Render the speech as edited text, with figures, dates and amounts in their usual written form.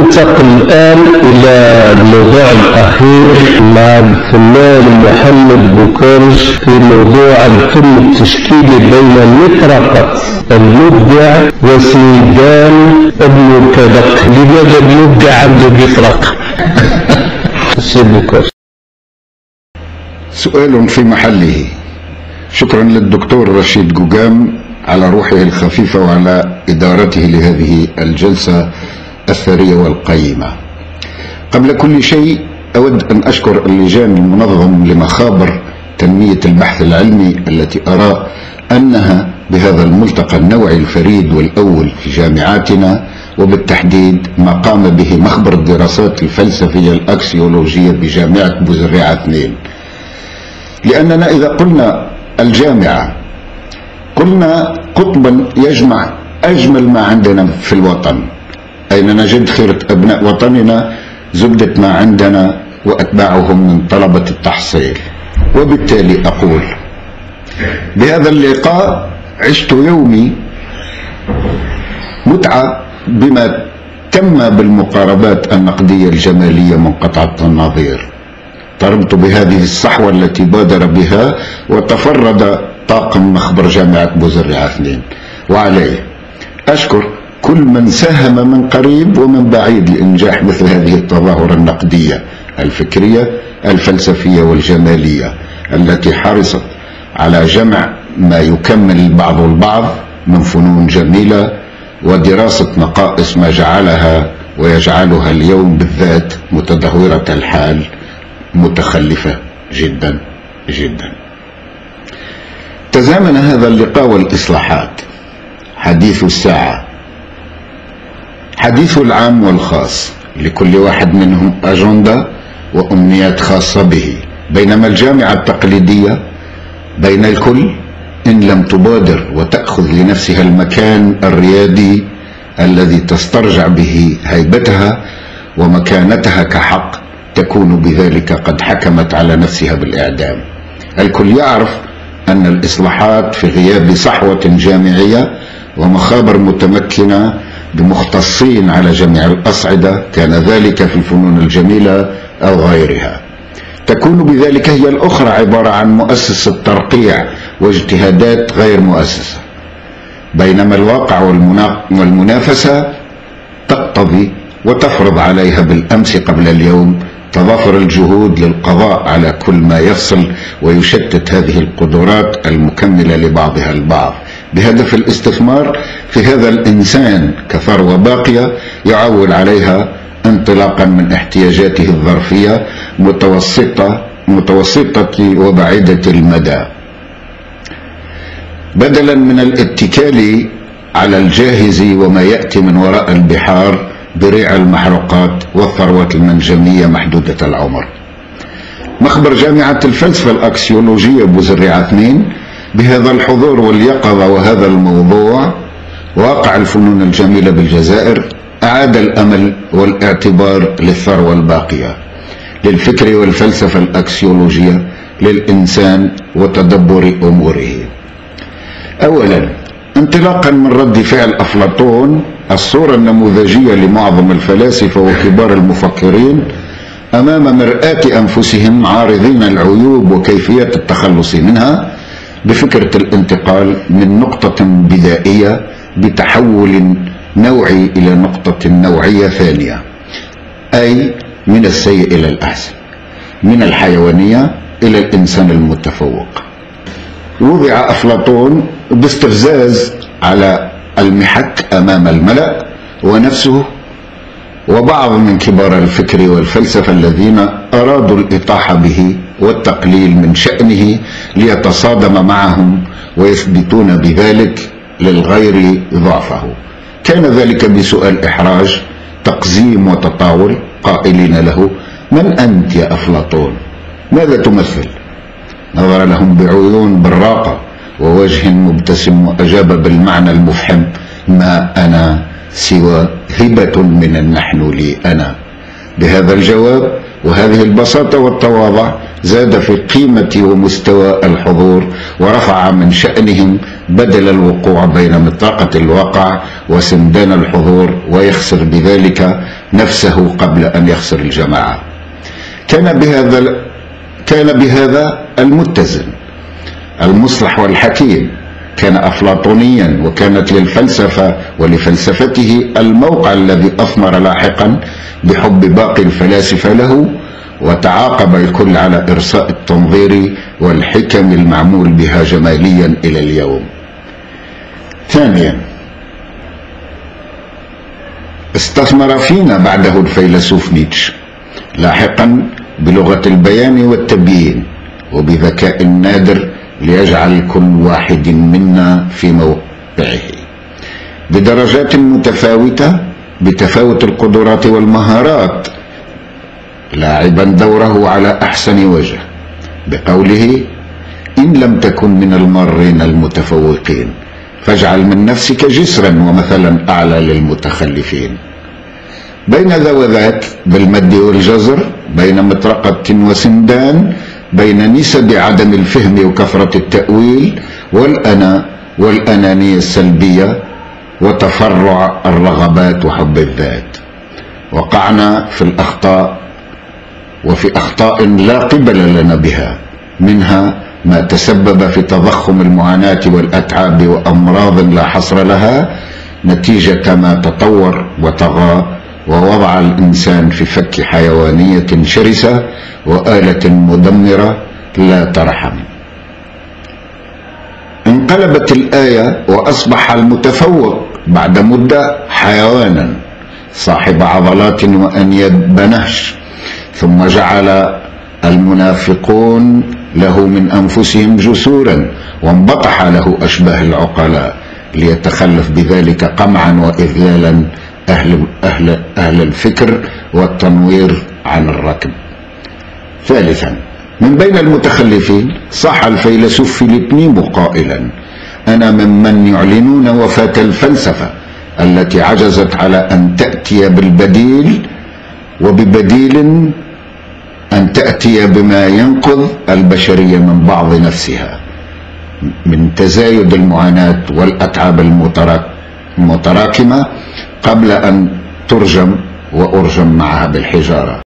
ننتقل الآن إلى الموضوع الأخير مع الفنان محمد بوكرش في موضوع الفن التشكيلي بين المطرقة المبدع وسيدان ابن كدق. لماذا المبدع عنده بيطرق؟ سي بوكرش. سؤال في محله. شكرا للدكتور رشيد جوجام على روحه الخفيفة وعلى إدارته لهذه الجلسة الثرية والقيمة. قبل كل شيء أود أن أشكر اللجان المنظم لمخابر تنمية البحث العلمي التي أرى أنها بهذا الملتقى النوعي الفريد والأول في جامعاتنا، وبالتحديد ما قام به مخبر الدراسات الفلسفية الأكسيولوجية بجامعة بوزريعة 2. لأننا إذا قلنا الجامعة قلنا قطبا يجمع أجمل ما عندنا في الوطن، أين نجد خيرة أبناء وطننا، زبدة ما عندنا وأتباعهم من طلبة التحصيل. وبالتالي أقول بهذا اللقاء عشت يومي متعة بما تم بالمقاربات النقدية الجمالية منقطعة النظير. طربت بهذه الصحوة التي بادر بها وتفرد طاقم مخبر جامعة بوزريعة 2، وعليه أشكر كل من ساهم من قريب ومن بعيد لإنجاح مثل هذه التظاهرة النقدية الفكرية الفلسفية والجمالية التي حرصت على جمع ما يكمل البعض البعض من فنون جميلة ودراسة نقائص ما جعلها ويجعلها اليوم بالذات متدهورة الحال متخلفة جدا جدا. تزامن هذا اللقاء والإصلاحات، حديث الساعة، حديث العام والخاص، لكل واحد منهم أجندة وأمنيات خاصة به، بينما الجامعة التقليدية بين الكل إن لم تبادر وتأخذ لنفسها المكان الريادي الذي تسترجع به هيبتها ومكانتها كحق، تكون بذلك قد حكمت على نفسها بالإعدام. الكل يعرف أن الإصلاحات في غياب صحوة جامعية ومخابر متمكنة بمختصين على جميع الأصعدة، كان ذلك في الفنون الجميلة أو غيرها، تكون بذلك هي الأخرى عبارة عن مؤسسة ترقيع واجتهادات غير مؤسسة، بينما الواقع والمنافسة تقتضي وتفرض عليها بالأمس قبل اليوم تضافر الجهود للقضاء على كل ما يفصل ويشتت هذه القدرات المكملة لبعضها البعض، بهدف الاستثمار في هذا الإنسان كثروة باقية يعول عليها انطلاقا من احتياجاته الظرفية متوسطة وبعيدة المدى، بدلا من الاتكال على الجاهز وما يأتي من وراء البحار بريع المحروقات والثروات المنجمية محدودة العمر. مخبر جامعة الفلسفة الأكسيولوجية بوزريعة 2 بهذا الحضور واليقظة وهذا الموضوع واقع الفنون الجميلة بالجزائر أعاد الأمل والاعتبار للثروة الباقية، للفكر والفلسفة الأكسيولوجية، للإنسان وتدبر أموره. أولا، انطلاقا من رد فعل أفلاطون الصورة النموذجية لمعظم الفلاسفة وكبار المفكرين أمام مرآة أنفسهم عارضين العيوب وكيفية التخلص منها بفكرة الانتقال من نقطة بدائية بتحول نوعي إلى نقطة نوعية ثانية، أي من السيء إلى الأحسن، من الحيوانية إلى الإنسان المتفوق. وضع أفلاطون باستفزاز على المحك أمام الملأ ونفسه وبعض من كبار الفكر والفلسفة الذين أرادوا الإطاحة به والتقليل من شأنه ليتصادم معهم ويثبتون بذلك للغير ضعفه. كان ذلك بسؤال إحراج، تقزيم وتطاول، قائلين له: من أنت يا أفلاطون؟ ماذا تمثل؟ نظر لهم بعيون براقة ووجه مبتسم وأجاب بالمعنى المفحم: ما أنا سوى هبة من النحن لي أنا. بهذا الجواب وهذه البساطة والتواضع زاد في قيمة ومستوى الحضور ورفع من شأنهم بدل الوقوع بين مطرقة الواقع وسندان الحضور ويخسر بذلك نفسه قبل أن يخسر الجماعة. كان بهذا المتزن المصلح والحكيم، كان أفلاطونيا، وكانت للفلسفة ولفلسفته الموقع الذي أثمر لاحقا بحب باقي الفلاسفة له، وتعاقب الكل على إرساء التنظير والحكم المعمول بها جماليا إلى اليوم. ثانيا، استثمر فينا بعده الفيلسوف نيتشه لاحقا بلغة البيان والتبيين وبذكاء نادر ليجعل كل واحد منا في موقعه بدرجات متفاوتة بتفاوت القدرات والمهارات، لاعبا دوره على أحسن وجه بقوله: إن لم تكن من المارين المتفوقين فاجعل من نفسك جسرا ومثلا أعلى للمتخلفين. بين ذا وذاك بالمد والجزر، بين مطرقة وسندان، بين نسب عدم الفهم وكثرة التأويل والأنانية السلبية وتفرع الرغبات وحب الذات، وقعنا في الأخطاء وفي أخطاء لا قبل لنا بها، منها ما تسبب في تضخم المعاناة والأتعاب وأمراض لا حصر لها نتيجة ما تطور وطغى ووضع الإنسان في فك حيوانية شرسة وآلة مدمرة لا ترحم. انقلبت الآية وأصبح المتفوق بعد مدة حيوانا صاحب عضلات وأنياب بنهش، ثم جعل المنافقون له من أنفسهم جسورا وانبطح له أشباه العقلاء ليتخلف بذلك قمعا وإذلالا أهل الفكر والتنوير عن الركب. ثالثا، من بين المتخلفين صح الفيلسوف فيليب قائلا: أنا ممن يعلنون وفاة الفلسفة التي عجزت على أن تأتي بالبديل، وببديل أن تأتي بما ينقذ البشرية من بعض نفسها من تزايد المعاناة والأتعاب المتراكمة قبل أن ترجم وأرجم معها بالحجارة.